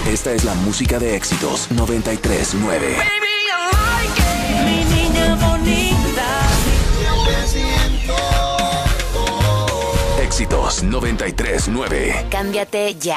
Esta es la música de Éxitos 93.9. Mi niña bonita. Éxitos 93.9. Cámbiate ya.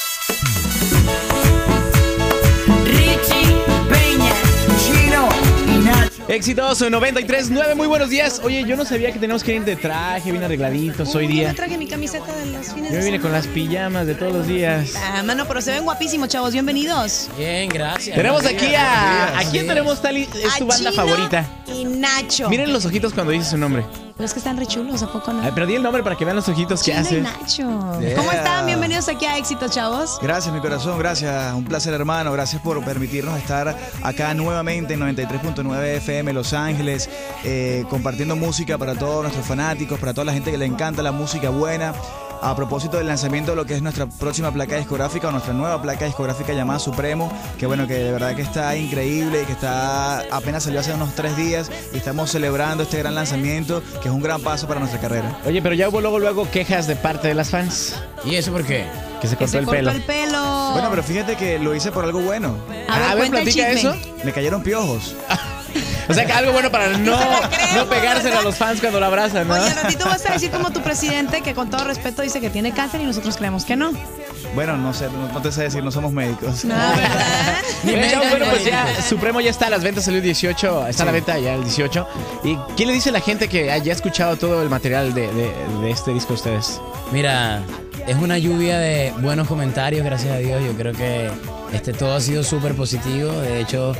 Richie Peña, Chino y Nacho. Éxitos 93.9, muy buenos días. Oye, yo no sabía que teníamos que ir de traje, bien arregladitos hoy Yo día. me traje mi camiseta de los fines Yo de vine con semana. las pijamas de todos los días. Ah, mano, pero se ven guapísimos, chavos. Bienvenidos. Bien, gracias. Tenemos aquí a... ¿A quién Sí. tenemos, Tali? Es tu A banda Chino favorita. Y Nacho. Miren los ojitos cuando dice su nombre. Pero es que están re chulos, ¿a poco no? Ay, pero di el nombre para que vean los ojitos que Chino y hace. Nacho. Yeah. ¿Cómo están? Bienvenidos aquí a Éxitos, chavos. Gracias, mi corazón, gracias. Un placer, hermano. Gracias por permitirnos estar acá nuevamente en 93.9 FM Los Ángeles, compartiendo música para todos nuestros fanáticos, para toda la gente que le encanta la música buena. A propósito del lanzamiento de lo que es nuestra próxima placa discográfica o nuestra nueva placa discográfica llamada Supremo, que bueno, que de verdad que está increíble y que está apenas salió hace unos 3 días y estamos celebrando este gran lanzamiento, que es un gran paso para nuestra carrera. Oye, pero ya hubo luego quejas de parte de las fans. ¿Y eso por qué? Que se Que cortó se el cortó pelo. el pelo. Bueno, pero fíjate que lo hice por algo bueno. A ver, cuenta el platica chisme. eso. Me cayeron piojos. O sea, que algo bueno para no creo, pegárselo a los fans cuando lo abrazan, ¿no? Oye, al ratito vas a decir como tu presidente que con todo respeto dice que tiene cáncer y nosotros creemos que no. Bueno, no sé, no te sé decir, no somos médicos. No, ¿verdad? Bueno, pues ya Supremo ya está a las ventas, salió el 18, está a la venta ya el 18. ¿Y qué le dice a la gente que haya escuchado todo el material de este disco a ustedes? Mira, es una lluvia de buenos comentarios, gracias a Dios. Yo creo que todo ha sido súper positivo. De hecho,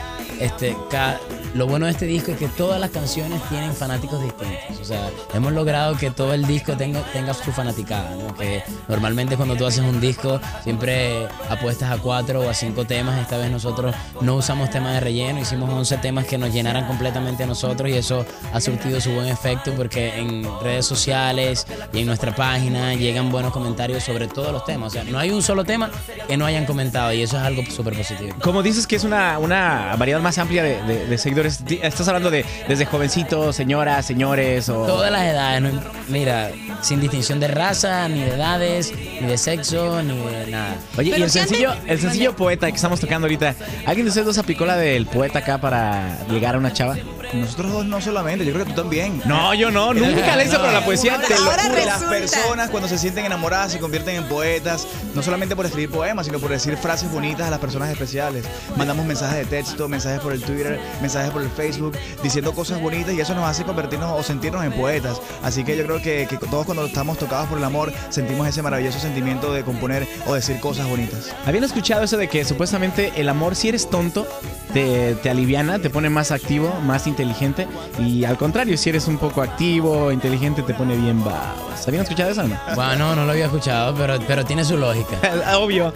lo bueno de este disco es que todas las canciones tienen fanáticos distintos. O sea, hemos logrado que todo el disco tenga su fanaticada, ¿no? Que normalmente cuando tú haces un disco siempre apuestas a 4 o a 5 temas. Esta vez nosotros no usamos temas de relleno, hicimos 11 temas que nos llenaran completamente a nosotros y eso ha surtido su buen efecto porque en redes sociales y en nuestra página llegan buenos comentarios sobre todos los temas. O sea, no hay un solo tema que no hayan comentado y eso es algo súper positivo. Como dices que es una variedad más amplia de seguidores, ¿estás hablando de desde jovencitos, señoras, señores o...? Todas las edades, ¿no? Mira, sin distinción de raza, ni de edades, ni de sexo, ni de nada. Oye, Pero y si el sencillo Poeta que estamos tocando ahorita, ¿alguien de ustedes dos aplicó la del poeta acá para ligar a una chava? Nosotros dos no solamente, yo creo que tú también. No, yo no, nunca la hice, pero la poesía te lo Ahora juro. Las resulta. personas cuando se sienten enamoradas se convierten en poetas, no solamente por escribir poemas, sino por decir frases bonitas a las personas especiales. Mandamos mensajes de texto, mensajes por el Twitter, mensajes por el Facebook, diciendo cosas bonitas y eso nos hace convertirnos o sentirnos en poetas. Así que yo creo que todos cuando estamos tocados por el amor sentimos ese maravilloso sentimiento de componer o decir cosas bonitas. ¿Habían escuchado eso de que supuestamente el amor, si eres tonto, te aliviana, te pone más activo, más inteligente? Y al contrario, si eres un poco activo, inteligente, te pone bien babas. ¿Habían escuchado eso o no? Bueno, no lo había escuchado, pero tiene su lógica. Obvio.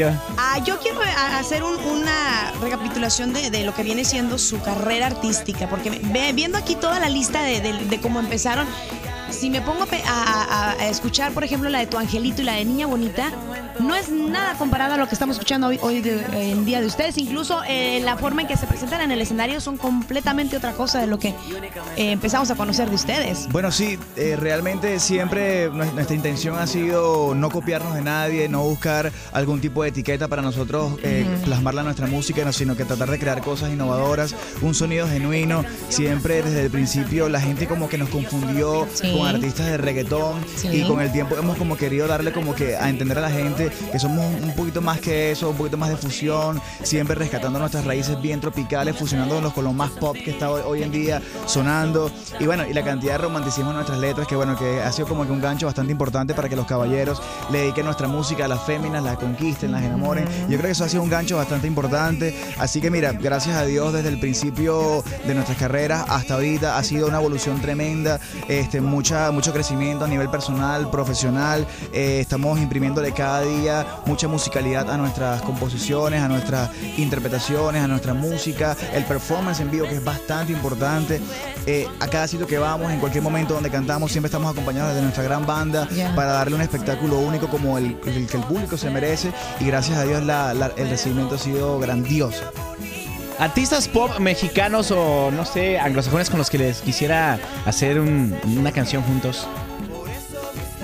Yo quiero hacer una recapitulación de lo que viene siendo su carrera artística, porque viendo aquí toda la lista de cómo empezaron, si me pongo a escuchar, por ejemplo, la de Tu Angelito y la de Niña Bonita, no es nada comparada a lo que estamos escuchando hoy en día de ustedes. Incluso la forma en que se presentan en el escenario son completamente otra cosa de lo que empezamos a conocer de ustedes. Bueno, sí, realmente siempre nuestra intención ha sido no copiarnos de nadie, no buscar algún tipo de etiqueta para nosotros plasmarla en nuestra música, no, sino que tratar de crear cosas innovadoras, un sonido genuino. Siempre desde el principio la gente como que nos confundió con artistas de reggaetón y con el tiempo hemos como querido darle como que a entender a la gente que somos un poquito más que eso, un poquito más de fusión, siempre rescatando nuestras raíces bien tropicales, fusionándonos con lo más pop que está hoy en día sonando. Y bueno, y la cantidad de romanticismo en nuestras letras, que bueno, que ha sido como que un gancho bastante importante para que los caballeros le dediquen nuestra música a las féminas, las conquisten, las enamoren. Yo creo que eso ha sido un gancho bastante importante. Así que mira, gracias a Dios desde el principio de nuestras carreras hasta ahorita ha sido una evolución tremenda, mucho crecimiento a nivel personal, profesional. Estamos imprimiéndole cada día mucha musicalidad a nuestras composiciones, a nuestras interpretaciones, a nuestra música, el performance en vivo, que es bastante importante. A cada sitio que vamos, en cualquier momento donde cantamos, siempre estamos acompañados de nuestra gran banda para darle un espectáculo único como el que el público se merece, y gracias a Dios el recibimiento ha sido grandioso. Artistas pop mexicanos o no sé, anglosajones con los que les quisiera hacer una canción juntos.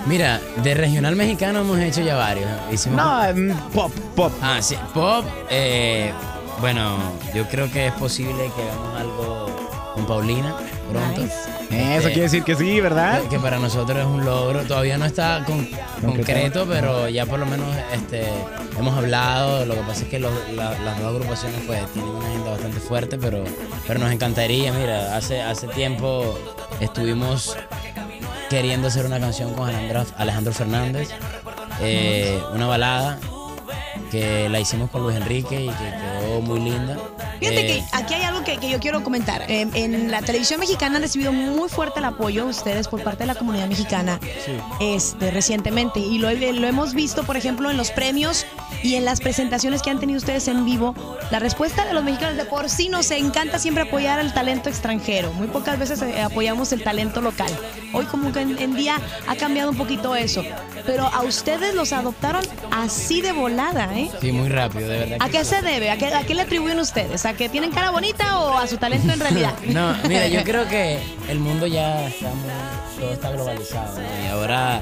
Mira, de regional mexicano hemos hecho ya varios. Hicimos No, pop. Ah, sí, pop. Bueno, yo creo que es posible que hagamos algo con Paulina pronto. Nice. Eso quiere decir que sí, ¿verdad? Que para nosotros es un logro. Todavía no está concreto, pero ya por lo menos hemos hablado. Lo que pasa es que las dos agrupaciones pues tienen una agenda bastante fuerte, pero nos encantaría. Mira, hace tiempo estuvimos queriendo hacer una canción con Alejandro Fernández, una balada que la hicimos con Luis Enrique y que quedó muy linda. Fíjate que aquí hay algo que yo quiero comentar. En la televisión mexicana han recibido muy fuerte el apoyo ustedes por parte de la comunidad mexicana recientemente. Y lo hemos visto, por ejemplo, en los premios y en las presentaciones que han tenido ustedes en vivo. La respuesta de los mexicanos de por sí nos encanta siempre apoyar el talento extranjero. Muy pocas veces apoyamos el talento local. Hoy como que en día ha cambiado un poquito eso. Pero a ustedes los adoptaron así de volada, ¿eh? Sí, muy rápido, de verdad. ¿A qué se debe? ¿A qué le atribuyen ustedes? ¿A que tienen cara bonita o a su talento en realidad? No, mira, yo creo que el mundo ya todo está globalizado, ¿no? Y ahora,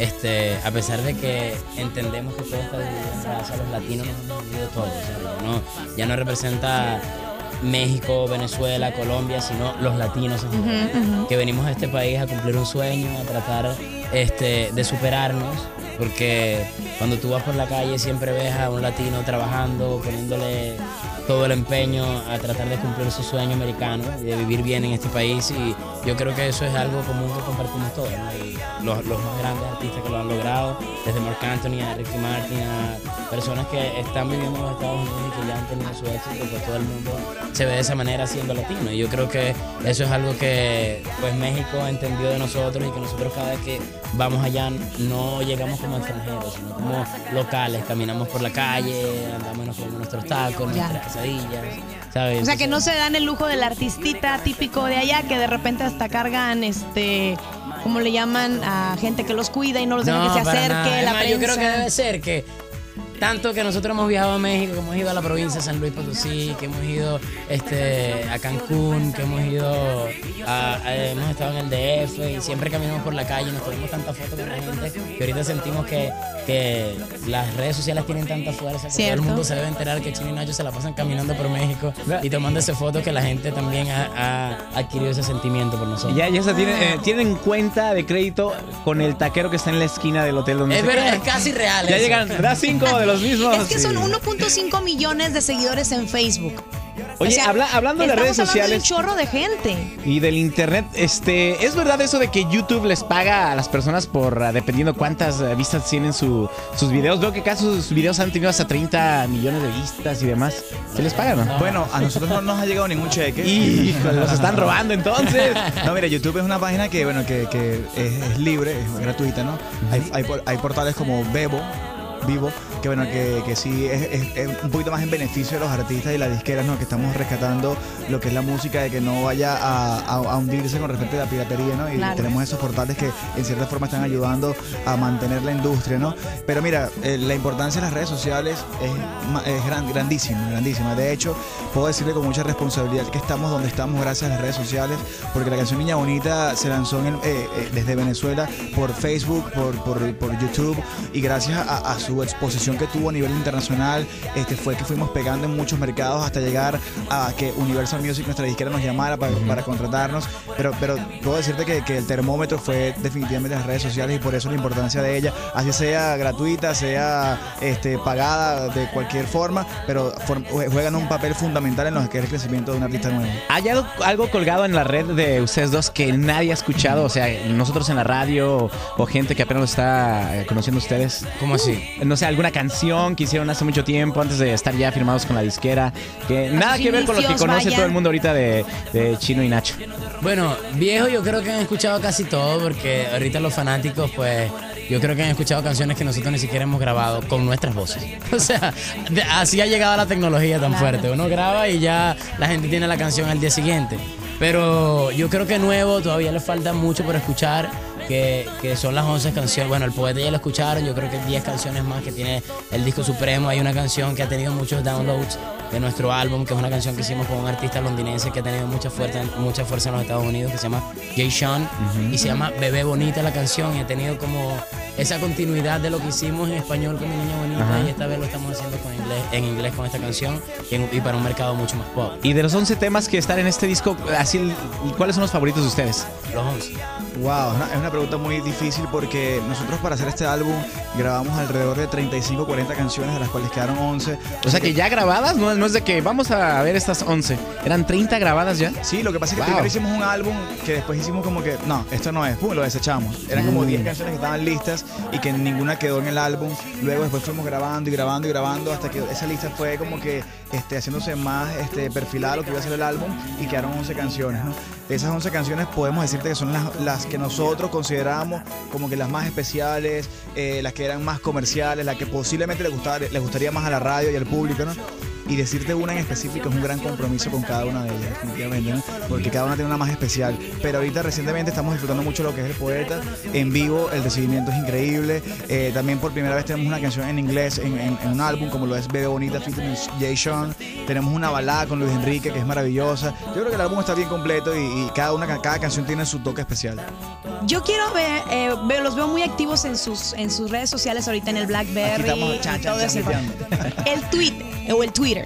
a pesar de que entendemos que todo está dividido en razas, los latinos nos hemos dividido todos, ¿no? Ya no representa México, Venezuela, Colombia, sino los latinos en general, que venimos a este país a cumplir un sueño, a tratar de superarnos, porque cuando tú vas por la calle siempre ves a un latino trabajando, poniéndole todo el empeño a tratar de cumplir su sueño americano y de vivir bien en este país, y yo creo que eso es algo común que compartimos todos, ¿no? Y los más grandes artistas que lo han logrado, desde Marc Anthony a Ricky Martin, a personas que están viviendo en los Estados Unidos y que ya han tenido su éxito, pues todo el mundo se ve de esa manera siendo latino, y yo creo que eso es algo que pues México entendió de nosotros, y que nosotros cada vez que vamos allá no llegamos como extranjeros, sino como locales, caminamos por la calle, andamos con nuestros tacos, nuestras quesadillas, ¿sabes? O sea, que no se dan el lujo del artistita típico de allá, que de repente hasta cargan, ¿cómo le llaman? A gente que los cuida y no los dejan que se acerque, la prensa. Yo creo que debe ser que tanto que nosotros hemos viajado a México, que hemos ido a la provincia de San Luis Potosí, que hemos ido a Cancún, que hemos estado en el DF, y siempre caminamos por la calle y nos tomamos tantas fotos con la gente, que ahorita sentimos que las redes sociales tienen tanta fuerza que todo el mundo se debe enterar que Chino y Nacho se la pasan caminando por México y tomándose fotos, que la gente también ha adquirido ese sentimiento por nosotros. Ya se tienen cuenta de crédito con el taquero que está en la esquina del hotel donde es verdad, es casi real. Ya eso. llegan, da 5 de los mismos. Es que son 1.5 millones de seguidores en Facebook. Oye, O sea, hablando de las redes sociales de un chorro de gente. y del internet, ¿es verdad eso de que YouTube les paga a las personas por dependiendo cuántas vistas tienen sus videos? Veo que acá sus videos han tenido hasta 30 millones de vistas y demás. ¿Se les paga, no? Bueno, a nosotros no nos ha llegado ningún cheque. Híjole, los están robando entonces. No, mira, YouTube es una página que es libre, es gratuita, ¿no? Hay portales como Vivo, que sí es un poquito más en beneficio de los artistas y las disqueras, ¿no? Que estamos rescatando lo que es la música, de que no vaya a hundirse con respecto a la piratería, ¿no? Y tenemos esos portales que en cierta forma están ayudando a mantener la industria, ¿no? Pero mira, la importancia de las redes sociales es grandísima. De hecho, puedo decirle con mucha responsabilidad que estamos donde estamos gracias a las redes sociales, porque la canción Niña Bonita se lanzó desde Venezuela por Facebook, por YouTube, y gracias a su exposición que tuvo a nivel internacional, fue que fuimos pegando en muchos mercados hasta llegar a que Universal Music, nuestra disquera, nos llamara para contratarnos, pero puedo decirte que el termómetro fue definitivamente las redes sociales, y por eso la importancia de ella, así sea gratuita, sea pagada de cualquier forma, pero juegan un papel fundamental en lo que es el crecimiento de un artista nuevo. ¿Hay algo colgado en la red de ustedes dos que nadie ha escuchado? O sea, nosotros en la radio o gente que apenas lo está conociendo ustedes. ¿Cómo así? No sé, alguna canción que hicieron hace mucho tiempo antes de estar ya firmados con la disquera, que nada que ver con lo que conoce todo el mundo ahorita de Chino y Nacho. Bueno, viejo, yo creo que han escuchado casi todo, porque ahorita los fanáticos, pues, yo creo que han escuchado canciones que nosotros ni siquiera hemos grabado con nuestras voces. O sea, así ha llegado la tecnología tan fuerte. Uno graba y ya la gente tiene la canción al día siguiente. Pero yo creo que nuevo todavía le falta mucho por escuchar, que son las 11 canciones. Bueno, El Poeta ya lo escucharon, yo creo que 10 canciones más que tiene el disco Supremo. Hay una canción que ha tenido muchos downloads de nuestro álbum, que es una canción que hicimos con un artista londinense que ha tenido mucha fuerza en los Estados Unidos, que se llama Jay Sean, y se llama Bebé Bonita la canción, y ha tenido como esa continuidad de lo que hicimos en español con Mi Niña Bonita, y esta vez lo estamos haciendo en inglés con esta canción y para un mercado mucho más pop. Y de los 11 temas que están en este disco, así, ¿cuáles son los favoritos de ustedes? Los 11. Wow, es una pregunta muy difícil porque nosotros para hacer este álbum grabamos alrededor de 35, 40 canciones, de las cuales quedaron 11. O sea que ya grabadas, no es de que vamos a ver estas 11. ¿Eran 30 grabadas ya? Sí, lo que pasa es que Wow. primero hicimos un álbum que después hicimos como que, no, esto no es, pum, lo desechamos. Eran como 10 canciones que estaban listas y que ninguna quedó en el álbum. Luego después fuimos grabando y grabando y grabando hasta que esa lista fue como que haciéndose más perfilada a lo que iba a ser el álbum y quedaron 11 canciones, ¿no? De esas 11 canciones podemos decirte que son las que nosotros consideramos como que las más especiales, las que eran más comerciales, las que posiblemente les gustaría más a la radio y al público, ¿no? Y decirte una en específico es un gran compromiso con cada una de ellas, definitivamente, ¿no? Porque cada una tiene una más especial. Pero ahorita recientemente estamos disfrutando mucho lo que es El Poeta. En vivo el recibimiento es increíble. También por primera vez tenemos una canción en inglés en un álbum como lo es Bebé Bonita featuring Jay Sean. Tenemos una balada con Luis Enrique que es maravillosa. Yo creo que el álbum está bien completo y cada canción tiene su toque especial. Yo quiero ver, los veo muy activos en sus redes sociales ahorita en el BlackBerry. Aquí estamos, chan, y todo ese chateando. el Twitter.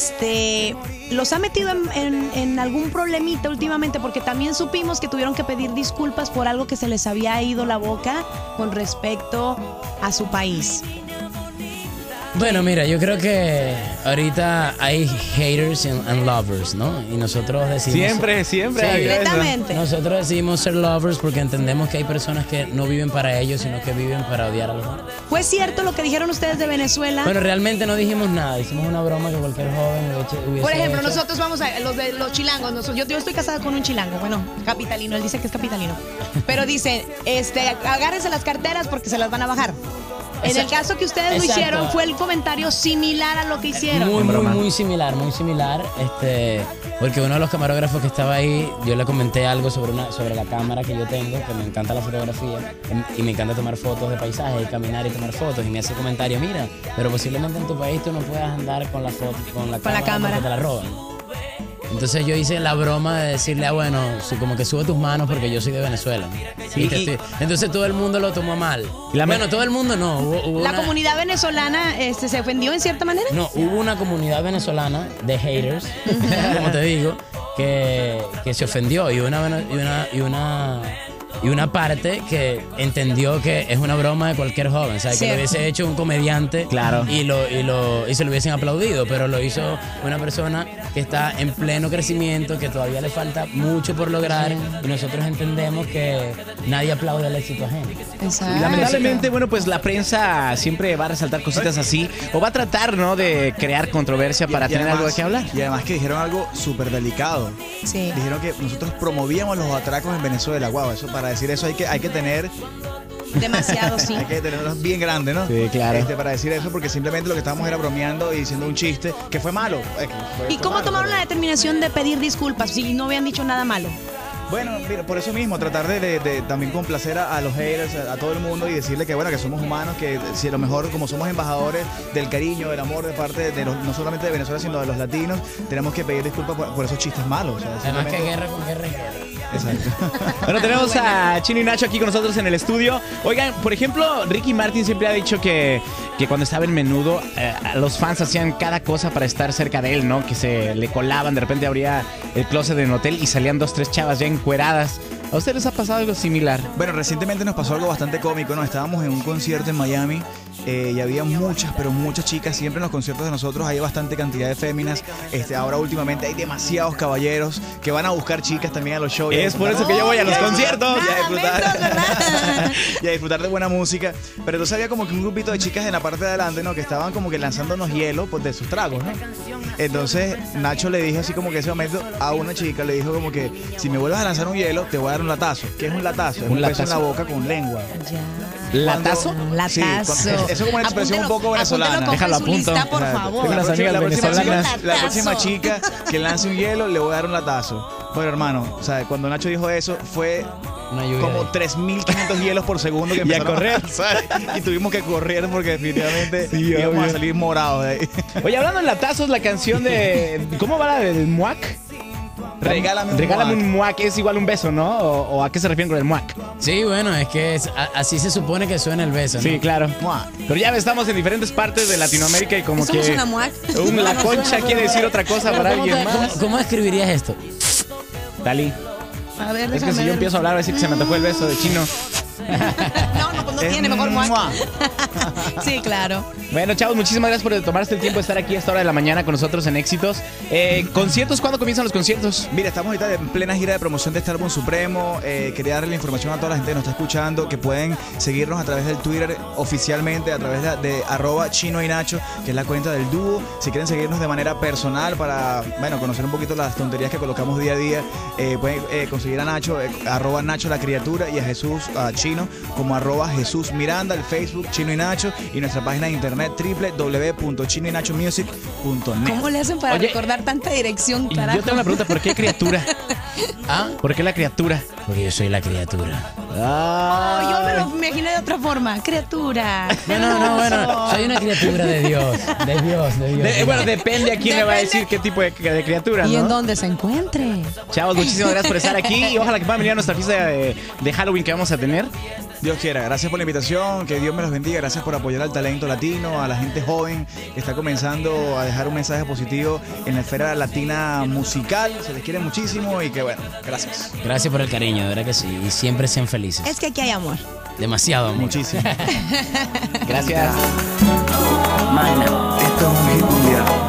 ¿Los ha metido en algún problemita últimamente? Porque también supimos que tuvieron que pedir disculpas por algo que se les había ido la boca con respecto a su país. Bueno, mira, yo creo que ahorita hay haters and lovers, ¿no? Y nosotros decidimos... Siempre Sí, hay eso. Completamente. Nosotros decidimos ser lovers porque entendemos que hay personas que no viven para ellos, sino que viven para odiar a los demás. ¿Fue cierto lo que dijeron ustedes de Venezuela? Bueno, realmente no dijimos nada, hicimos una broma que cualquier joven hubiese Por ejemplo, hecho. nosotros vamos a los chilangos. Yo estoy casada con un chilango, bueno, capitalino, él dice que es capitalino. Pero dice, agárrense las carteras porque se las van a bajar. En el caso que ustedes lo Exacto. hicieron, fue el comentario similar a lo que hicieron. Muy similar. Porque uno de los camarógrafos que estaba ahí, yo le comenté algo sobre la cámara que yo tengo, que me encanta la fotografía y me encanta tomar fotos de paisajes y caminar y tomar fotos, y me hace el comentario, mira, pero posiblemente en tu país tú no puedas andar con la cámara porque te la roban. Entonces yo hice la broma de decirle, bueno, como que sube tus manos porque yo soy de Venezuela. Sí, Entonces todo el mundo lo tomó mal. Y Bueno, todo el mundo no. Hubo La una- comunidad venezolana se ofendió en cierta manera. No, hubo una comunidad venezolana de haters, como te digo, que se ofendió y una parte que entendió que es una broma de cualquier joven, o sea, que Cierto. lo hubiese hecho un comediante, Claro. y se lo hubiesen aplaudido, pero lo hizo una persona que está en pleno crecimiento, que todavía le falta mucho por lograr, y nosotros entendemos que nadie aplaude el éxito ajeno. Y lamentablemente, bueno, pues la prensa siempre va a resaltar cositas así o va a tratar, ¿no?, de crear controversia para tener algo de qué hablar. Y además que dijeron algo súper delicado. Sí. Dijeron que nosotros promovíamos los atracos en Venezuela. Wow, eso para decir eso hay que tener Demasiado, sí. hay que tenerlos bien grandes, ¿no? Sí, claro. Para decir eso, porque simplemente lo que estábamos era bromeando y diciendo un chiste que fue malo. ¿Y cómo tomaron la determinación de pedir disculpas si no habían dicho nada malo? Bueno, mira, por eso mismo, tratar de también complacer a los haters, a todo el mundo y decirle que, bueno, que somos humanos, que si a lo mejor como somos embajadores del cariño, del amor de parte de no solamente de Venezuela, sino de los latinos, tenemos que pedir disculpas por esos chistes malos. O sea, Además que simplemente- guerra con guerra es guerra. Exacto. Bueno, tenemos a Chino y Nacho aquí con nosotros en el estudio. Oigan, por ejemplo, Ricky Martin siempre ha dicho que cuando estaba en Menudo, los fans hacían cada cosa para estar cerca de él, ¿no? Que se le colaban, de repente abría el closet del hotel y salían 2, 3 chavas ya encueradas. ¿A ustedes les ha pasado algo similar? Bueno, recientemente nos pasó algo bastante cómico, ¿no? Estábamos en un concierto en Miami y había muchas, pero muchas chicas. Siempre en los conciertos de nosotros hay bastante cantidad de féminas. Ahora últimamente hay demasiados caballeros que van a buscar chicas también a los shows. Es por eso que yo voy a los conciertos. Y a disfrutar, ¿verdad? y a disfrutar de buena música. Pero entonces había como que un grupito de chicas en la parte de adelante, ¿no? Que estaban como que lanzándonos hielo pues, de sus tragos, ¿no? Entonces Nacho le dijo así como que ese momento a una chica, le dijo como que si me vuelves a lanzar un hielo, te voy a dar un latazo. ¿Qué es un latazo? Es un beso en la boca con lengua. ¿Latazo? Sí, Latazo. eso es como una expresión un poco venezolana. Apúntelo, Déjalo a su punto. lista, por Exacto. favor. Tengo unas amigas La próxima venezolanas. chica que lance un hielo le voy a dar un latazo. Pero hermano, o sea, cuando Nacho dijo eso, fue Una lluvia como de- 3.500 hielos por segundo que Y a empezaron correr. pasar, y tuvimos que correr porque definitivamente Sí, íbamos obvio. a salir morados de ahí. Oye, hablando en latazos, la canción de... ¿Cómo va la del muac? Regálame un muac. Es igual un beso, ¿no? ¿O a qué se refieren con el muac? Sí, bueno, es que así se supone que suena el beso, ¿no? Sí, claro. Muac. Pero ya estamos en diferentes partes de Latinoamérica y como ¿Somos que... una muac? La concha quiere decir otra cosa para ¿Cómo, alguien cómo- más. cómo escribirías esto? Dalí. A ver, Es que déjame si yo ver. empiezo a hablar, va a decir que se me tocó el beso de chino. No, pues no Es tiene, mejor muac. muac. Sí, claro. Bueno, chavos, muchísimas gracias por tomarse el tiempo de estar aquí a esta hora de la mañana con nosotros en Éxitos. ¿Conciertos? ¿Cuándo comienzan los conciertos? Mira, estamos ahorita en plena gira de promoción de este álbum supremo. Quería darle la información a toda la gente que nos está escuchando, que pueden seguirnos a través del Twitter oficialmente, a través de @Chino y Nacho, que es la cuenta del dúo. Si quieren seguirnos de manera personal para, bueno, conocer un poquito las tonterías que colocamos día a día, pueden conseguir a Nacho, @Nacho la criatura, y a Jesús, a Chino, como @Jesús Miranda, el Facebook Chino y Nacho, y nuestra página de internet www.chinoynachomusic.net. ¿Cómo le hacen para Oye, recordar tanta dirección, Y carajo? yo tengo una pregunta, ¿por qué criatura? ¿Ah? ¿Por qué la criatura? Porque yo soy la criatura. Oh, yo me lo imaginé de otra forma. Criatura. No, bueno, soy una criatura de Dios. De Dios, de Dios. Bueno, depende a quién le va a Depende. decir qué tipo de criatura, Y en ¿no? donde se encuentre. Chavos, muchísimas gracias por estar aquí y ojalá que puedan venir a nuestra fiesta de Halloween que vamos a tener. Dios quiera, gracias por la invitación, que Dios me los bendiga, gracias por apoyar al talento latino, a la gente joven que está comenzando a dejar un mensaje positivo en la esfera latina musical, se les quiere muchísimo y que bueno, gracias. Gracias por el cariño, de verdad que sí. Y siempre sean felices. Es que aquí hay amor. Demasiado amor. Muchísimo. Gracias. Esto es un hit mundial.